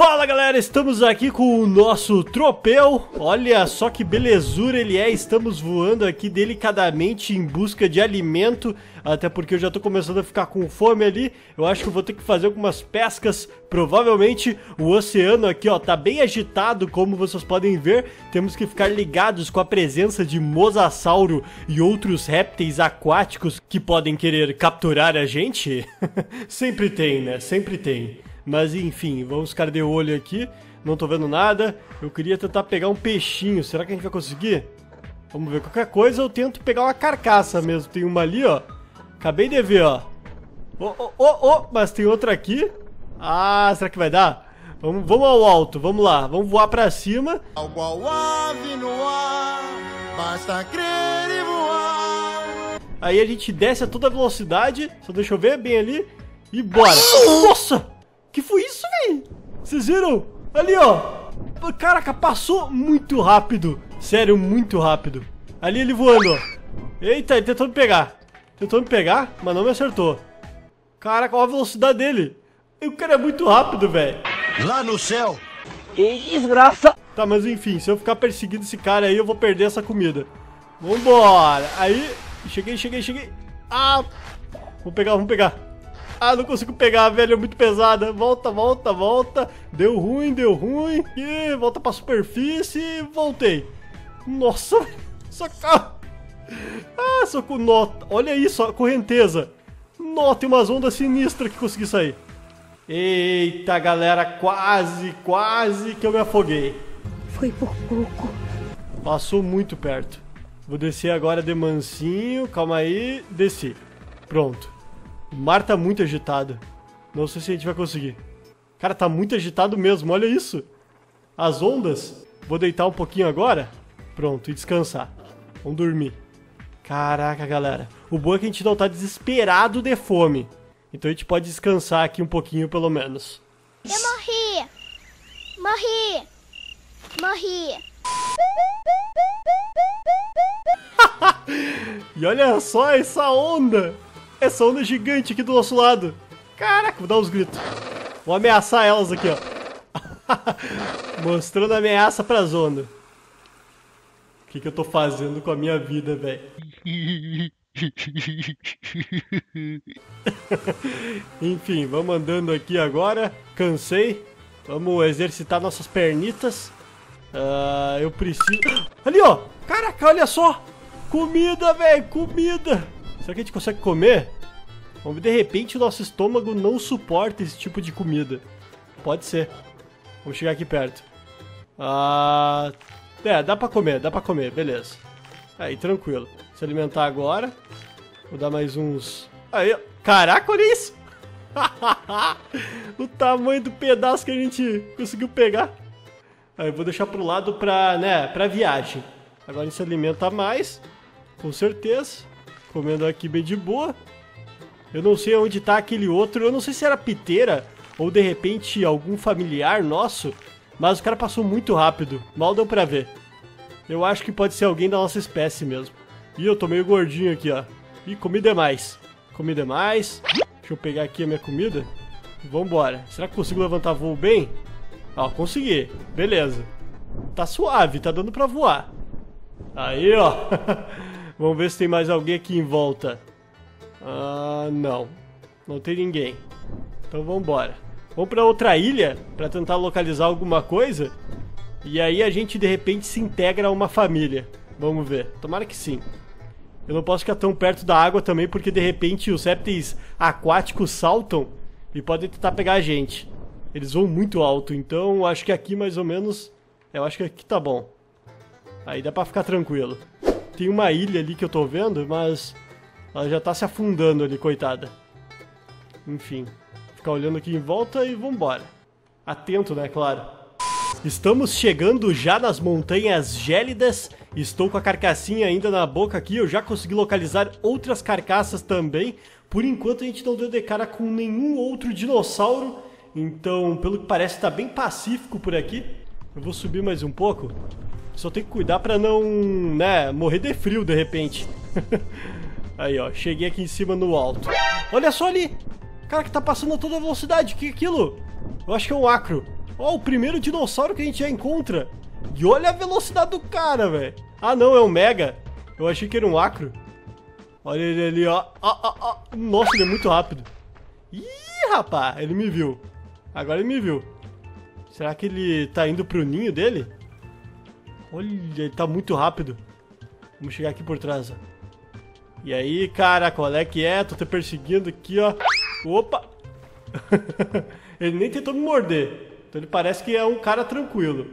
Fala galera, estamos aqui com o nosso tropel. Olha só que belezura ele é. Estamos voando aqui delicadamente em busca de alimento. Até porque eu já tô começando a ficar com fome ali. Eu acho que eu vou ter que fazer algumas pescas. Provavelmente o oceano aqui, ó, tá bem agitado, como vocês podem ver. Temos que ficar ligados com a presença de mosasauro e outros répteis aquáticos que podem querer capturar a gente. Sempre tem, né? Sempre tem. Mas enfim, vamos ficar de olho aqui. Não tô vendo nada. Eu queria tentar pegar um peixinho. Será que a gente vai conseguir? Vamos ver. Qualquer coisa eu tento pegar uma carcaça mesmo. Tem uma ali, ó. Acabei de ver, ó. Mas tem outra aqui. Ah, será que vai dar? Vamos ao alto, vamos lá. Vamos voar pra cima. Ave no ar, basta crer e voar. Aí a gente desce a toda velocidade. Só deixa eu ver bem ali. E bora. Nossa! Que foi isso, velho? Vocês viram? Ali, ó. Caraca, passou muito rápido. Sério, muito rápido. Ali ele voando, ó. Eita, ele tentou me pegar. Tentou me pegar, mas não me acertou. Caraca, olha a velocidade dele. O cara é muito rápido, velho. Lá no céu. Que desgraça. Tá, mas enfim, se eu ficar perseguindo esse cara aí, eu vou perder essa comida. Vambora. Aí, cheguei. Ah, vamos pegar. Ah, não consigo pegar, velho, é muito pesada. Volta. Deu ruim. E volta pra superfície. Voltei. Nossa, socorro. Ah, socorro. Nota. Olha isso, a correnteza. Nossa, tem umas ondas sinistras que consegui sair. Eita, galera, quase que eu me afoguei. Foi por pouco. Passou muito perto. Vou descer agora de mansinho. Calma aí, desci. Pronto. O mar tá muito agitado. Não sei se a gente vai conseguir. Cara, tá muito agitado mesmo, olha isso. As ondas. Vou deitar um pouquinho agora. Pronto, e descansar. Vamos dormir. Caraca, galera. O bom é que a gente não tá desesperado de fome. Então a gente pode descansar aqui um pouquinho, pelo menos. Eu morri. E olha só essa onda. Essa onda gigante aqui do nosso lado. Caraca, vou dar uns gritos. Vou ameaçar elas aqui, ó. Mostrando ameaça pras ondas. O que eu tô fazendo com a minha vida, velho? Enfim, vamos andando aqui agora. Cansei. Vamos exercitar nossas pernitas. Eu preciso... Ali, ó. Caraca, olha só. Comida, velho. Comida. Será que a gente consegue comer? Vamos ver, de repente o nosso estômago não suporta esse tipo de comida. Pode ser. Vamos chegar aqui perto. Dá pra comer, beleza. Aí, tranquilo. Se alimentar agora. Vou dar mais uns... Aí, ó. Caraca, olha isso! O tamanho do pedaço que a gente conseguiu pegar. Aí, eu vou deixar pro lado pra viagem. Agora a gente se alimenta mais. Com certeza. Comendo aqui bem de boa. Eu não sei onde tá aquele outro. Eu não sei se era piteira ou de repente algum familiar nosso. Mas o cara passou muito rápido. Mal deu pra ver. Eu acho que pode ser alguém da nossa espécie mesmo. Ih, eu tô meio gordinho aqui, ó. Ih, comi demais. Deixa eu pegar aqui a minha comida. Vambora. Será que consigo levantar voo bem? Ó, consegui. Beleza. Tá suave, tá dando pra voar. Aí, ó. Vamos ver se tem mais alguém aqui em volta. Não. Não tem ninguém. Então vambora. Vamos pra outra ilha pra tentar localizar alguma coisa. E aí a gente de repente se integra a uma família. Vamos ver. Tomara que sim. Eu não posso ficar tão perto da água também, porque de repente os répteis aquáticos saltam e podem tentar pegar a gente. Eles voam muito alto, então acho que aqui mais ou menos... Eu acho que aqui tá bom. Aí dá pra ficar tranquilo. Tem uma ilha ali que eu tô vendo, mas ela já tá se afundando ali, coitada. Enfim, ficar olhando aqui em volta e vambora. Atento, né, claro. Estamos chegando já nas montanhas gélidas. Estou com a carcassinha ainda na boca aqui. Eu já consegui localizar outras carcaças também. Por enquanto a gente não deu de cara com nenhum outro dinossauro. Então, pelo que parece, tá bem pacífico por aqui. Eu vou subir mais um pouco. Só tem que cuidar pra não, morrer de frio de repente. Aí, ó, cheguei aqui em cima no alto. Olha só ali! Cara, que tá passando a toda velocidade. Que é aquilo? Eu acho que é um acro. Ó, o primeiro dinossauro que a gente já encontra. E olha a velocidade do cara, velho. Ah, não, é um Mega. Eu achei que era um Acro. Olha ele ali, ó. Nossa, ele é muito rápido. Ih, rapaz, ele me viu. Agora ele me viu. Será que ele tá indo pro ninho dele? Olha, ele tá muito rápido. Vamos chegar aqui por trás, ó. E aí, cara, qual é que é? Tô te perseguindo aqui, ó. Opa! Ele nem tentou me morder. Então ele parece que é um cara tranquilo.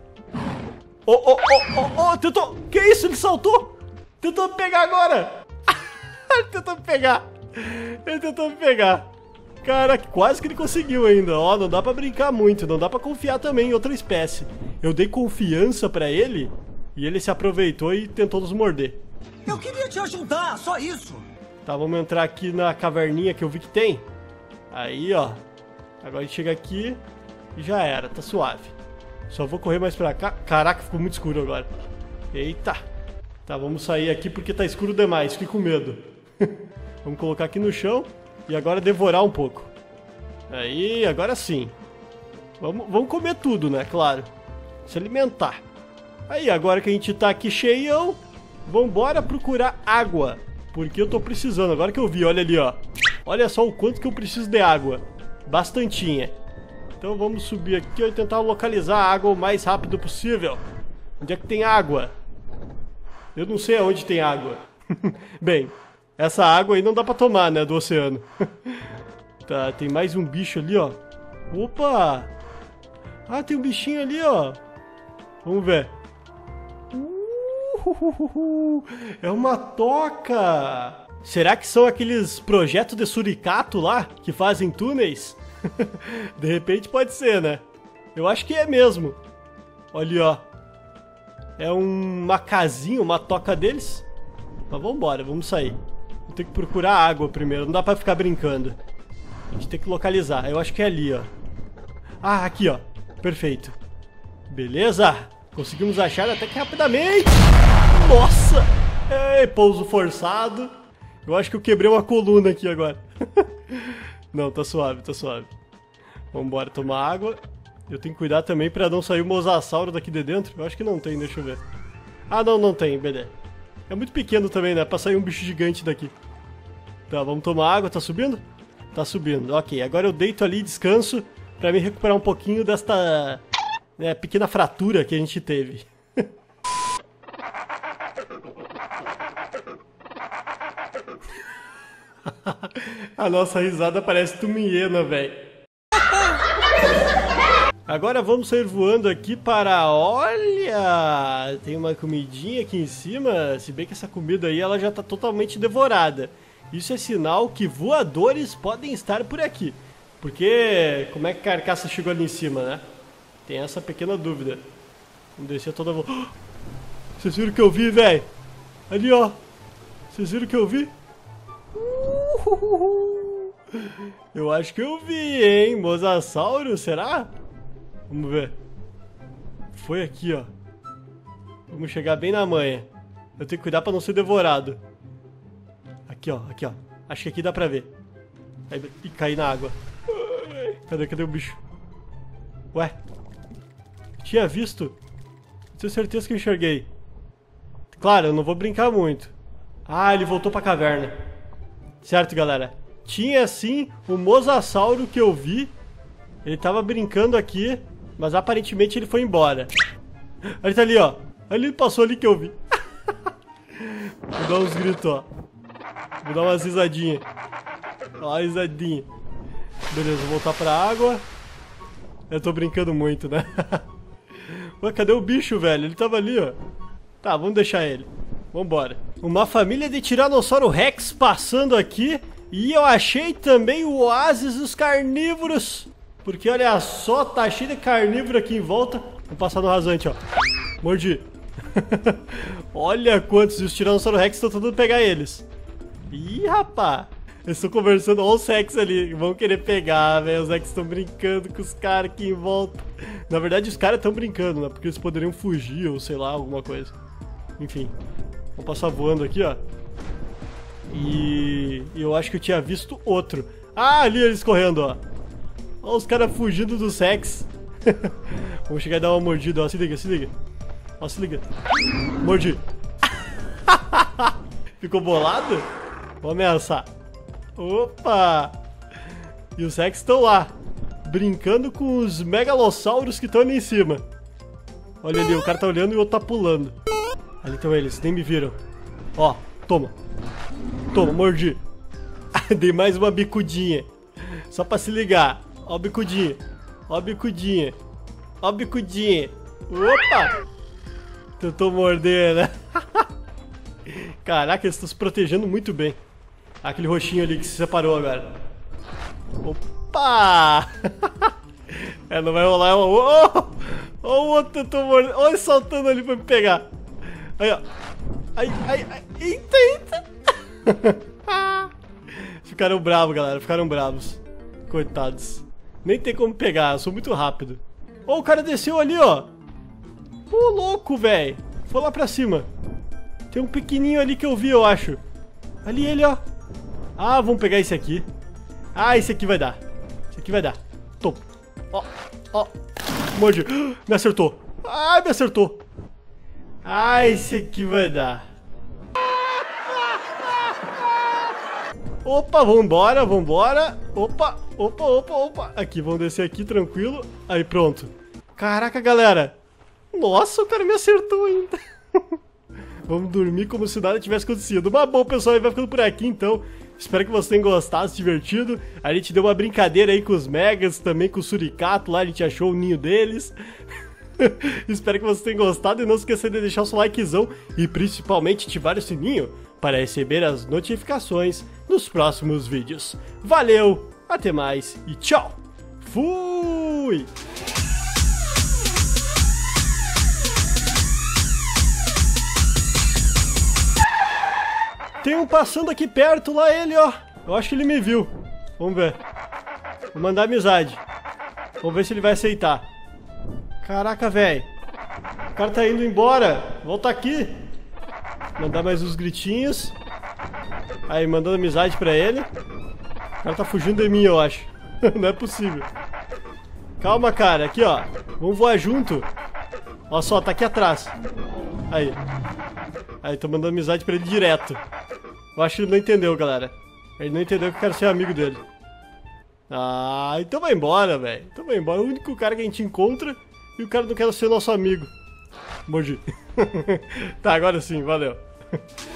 Tentou... Que isso? Ele saltou? Tentou me pegar agora. Ele tentou me pegar. Ele tentou me pegar. Cara, quase que ele conseguiu ainda. Ó, não dá pra brincar muito. Não dá pra confiar também em outra espécie. Eu dei confiança pra ele e ele se aproveitou e tentou nos morder. Eu queria te ajudar, só isso. Tá, vamos entrar aqui na caverninha que eu vi que tem. Aí, ó. Agora a gente chega aqui e já era, tá suave. Só vou correr mais pra cá. Caraca, ficou muito escuro agora. Eita. Tá, vamos sair aqui porque tá escuro demais, fiquei com medo. Vamos colocar aqui no chão e agora devorar um pouco. Aí, agora sim. Vamos comer tudo, né? Claro. Se alimentar. Aí, agora que a gente tá aqui cheião, vambora procurar água. Porque eu tô precisando. Agora que eu vi, olha ali, ó. Olha só o quanto que eu preciso de água. Bastantinha. Então vamos subir aqui e tentar localizar a água o mais rápido possível. Onde é que tem água? Eu não sei aonde tem água. Bem, essa água aí não dá pra tomar, né, do oceano. Tá, tem mais um bicho ali, ó. Opa! Ah, tem um bichinho ali, ó. Vamos ver. É uma toca! Será que são aqueles projetos de suricato lá, que fazem túneis? De repente pode ser, né? Eu acho que é mesmo. Olha, ó. É uma casinha, uma toca deles. Mas vambora, vamos sair. Vou ter que procurar água primeiro, não dá pra ficar brincando. A gente tem que localizar, eu acho que é ali, ó. Ah, aqui, ó. Perfeito. Beleza? Conseguimos achar até que rapidamente. Nossa! Ei, pouso forçado. Eu acho que eu quebrei uma coluna aqui agora. Não, tá suave, tá suave. Vambora tomar água. Eu tenho que cuidar também pra não sair o mosasauro daqui de dentro. Eu acho que não tem, deixa eu ver. Ah, não tem, beleza. É muito pequeno também, né? Pra sair um bicho gigante daqui. Tá, vamos tomar água. Tá subindo? Tá subindo, ok. Agora eu deito ali e descanso pra me recuperar um pouquinho desta pequena fratura que a gente teve. A nossa risada parece tumiena, velho. Agora vamos sair voando aqui para... Olha! Tem uma comidinha aqui em cima. Se bem que essa comida aí ela já tá totalmente devorada. Isso é sinal que voadores podem estar por aqui. Porque como é que a carcaça chegou ali em cima, né? Tem essa pequena dúvida. Vamos descer toda... Vocês viram o que eu vi, velho? Ali, ó. Vocês viram o que eu vi? Eu acho que eu vi, hein? Mosasauro, será? Vamos ver. Foi aqui, ó. Vamos chegar bem na manha. Eu tenho que cuidar pra não ser devorado. Aqui, ó. Aqui, ó. Acho que aqui dá pra ver. E cair na água. Cadê o bicho? Ué? Tinha visto? Tenho certeza que eu enxerguei. Claro, eu não vou brincar muito. Ah, ele voltou pra caverna. Certo, galera? Tinha sim o mosasauro que eu vi. Ele tava brincando aqui, mas aparentemente ele foi embora. Ele tá ali, ó. Ele passou ali que eu vi. Vou dar uns gritos, ó. Vou dar umas risadinhas. Ó, uma risadinha. Beleza, vou voltar pra água. Eu tô brincando muito, né? Ué, cadê o bicho, velho? Ele tava ali, ó. Tá, vamos deixar ele. Vambora. Uma família de Tiranossauro Rex passando aqui. E eu achei também o oásis dos carnívoros. Porque olha só, tá cheio de carnívoro aqui em volta. Vou passar no rasante, ó. Mordi. Olha quantos. E os Tiranossauro Rex estão tentando pegar eles. Ih, rapá. Eles estão conversando. Olha os Rex ali. Vão querer pegar, velho. Os Rex estão brincando com os caras aqui em volta. Na verdade, os caras estão brincando, né? Porque eles poderiam fugir ou sei lá, alguma coisa. Enfim. Vamos passar voando aqui, ó. E eu acho que eu tinha visto outro. Ah, ali eles correndo, ó. Olha os caras fugindo dos Rex. Vamos chegar e dar uma mordida, ó. Se liga, se liga. Ó, se liga. Mordi. Ficou bolado? Vou ameaçar. Opa! E os Rex estão lá, brincando com os megalossauros que estão ali em cima. Olha ali, o cara tá olhando e o outro tá pulando. Ali estão eles, nem me viram. Ó, toma. Toma, mordi. Dei mais uma bicudinha. Só pra se ligar. Ó a bicudinha. Ó a bicudinha. Ó a bicudinha. Opa! Tentou morder, né? Caraca, eles estão se protegendo muito bem. Aquele roxinho ali que se separou agora. Opa! É, não vai rolar. Ó, o outro tentou morder. Olha ele saltando ali pra me pegar. Aí, ó. Ai, ai, ai. Eita, eita. Ficaram bravos, galera. Ficaram bravos. Coitados. Nem tem como pegar. Eu sou muito rápido. Ó, o cara desceu ali, ó. Pô, louco, velho. Foi lá pra cima. Tem um pequenininho ali que eu vi, eu acho. Ali ele, ó. Ah, vamos pegar esse aqui. Ah, esse aqui vai dar. Esse aqui vai dar. Toma. Ó, ó. Mordi. Me acertou. Ai, me acertou. Ah, esse aqui vai dar. Opa, vambora, vambora. Opa, opa, opa, opa. Aqui, vamos descer aqui, tranquilo. Aí, pronto. Caraca, galera. Nossa, o cara me acertou ainda. Vamos dormir como se nada tivesse acontecido. Mas bom, pessoal, vai ficando por aqui, então. Espero que vocês tenham gostado, se divertido. A gente deu uma brincadeira aí com os Megas, também com o Suricato lá, a gente achou o ninho deles. Espero que vocês tenham gostado e não se esqueça de deixar o seu likezão e principalmente ativar o sininho para receber as notificações nos próximos vídeos. Valeu, até mais e tchau! Fui! Tem um passando aqui perto, lá ele, ó. Eu acho que ele me viu. Vamos ver. Vou mandar amizade. Vamos ver se ele vai aceitar. Caraca, velho. O cara tá indo embora. Volta aqui. Mandar mais uns gritinhos. Aí, mandando amizade pra ele. O cara tá fugindo de mim, eu acho. Não é possível. Calma, cara. Aqui, ó. Vamos voar junto. Olha só, tá aqui atrás. Aí. Aí, tô mandando amizade pra ele direto. Eu acho que ele não entendeu, galera. Ele não entendeu que eu quero ser amigo dele. Ah, então vai embora, velho. Então vai embora. O único cara que a gente encontra e o cara não quer ser nosso amigo. Mordi. Tá, agora sim, valeu.